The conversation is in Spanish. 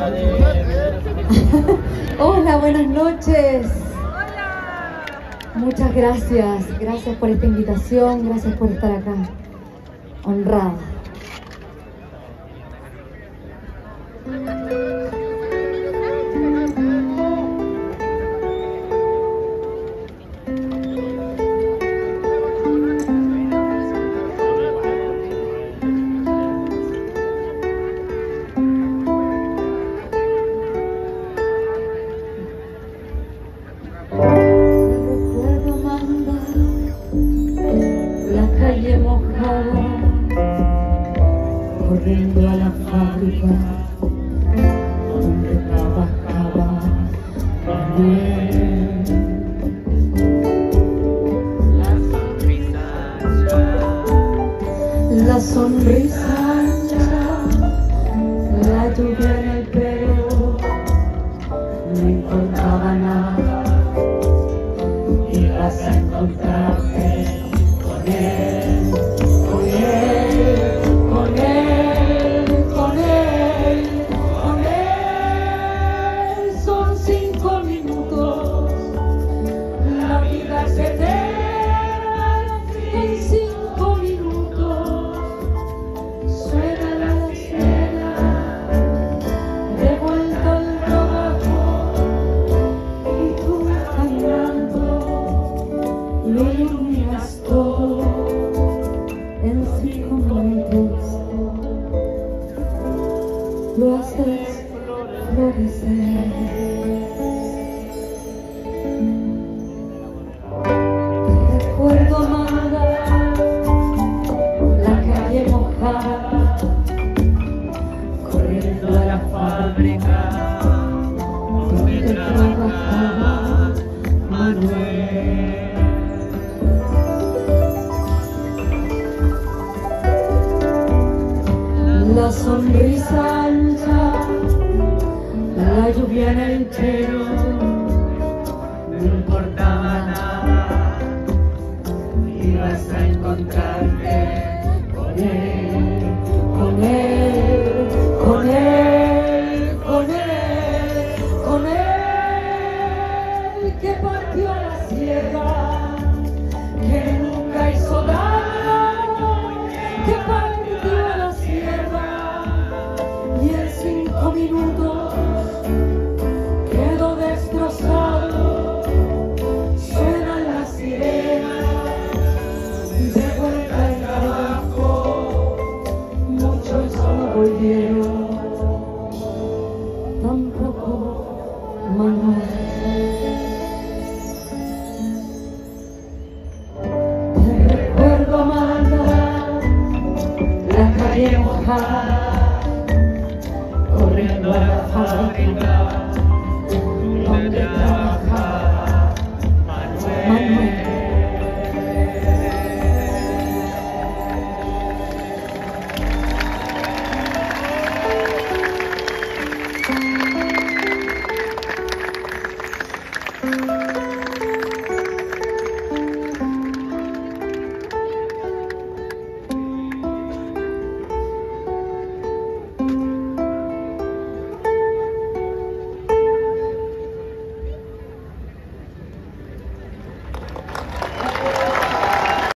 Hola, buenas noches. Muchas gracias. Gracias por esta invitación. Gracias por estar acá. Honrada. Corriendo a la fábrica donde trabajaba Manuel. La sonrisa ancha, la lluvia en el pelo, no importaba nada, ibas a encontrarte con él, con él, con él, con él, con él. Son 5 minutos, la vida es eterna en 5 minutos. Suena la sirena, de vuelta al trabajo, y tú caminando lo iluminas todo en 5 minutos. Lo haces florecer. Recuerdo amada, la calle mojada, corriendo a la fábrica donde trabajaba Manuel. La sonrisa ancha, la lluvia en el pelo, no importaba nada, ibas a encontrarte con él, con él, con él, con él, con él, que partió a la sierra, que nunca hizo daño, que partió a la sierra. Y en 5 minutos quedó destrozado. Suena la sirena, de vuelta al trabajo. Muchos no volvieron, tampoco Manuel. Te recuerdo amada, la calle mojada, corriendo a la fábrica donde trabajaba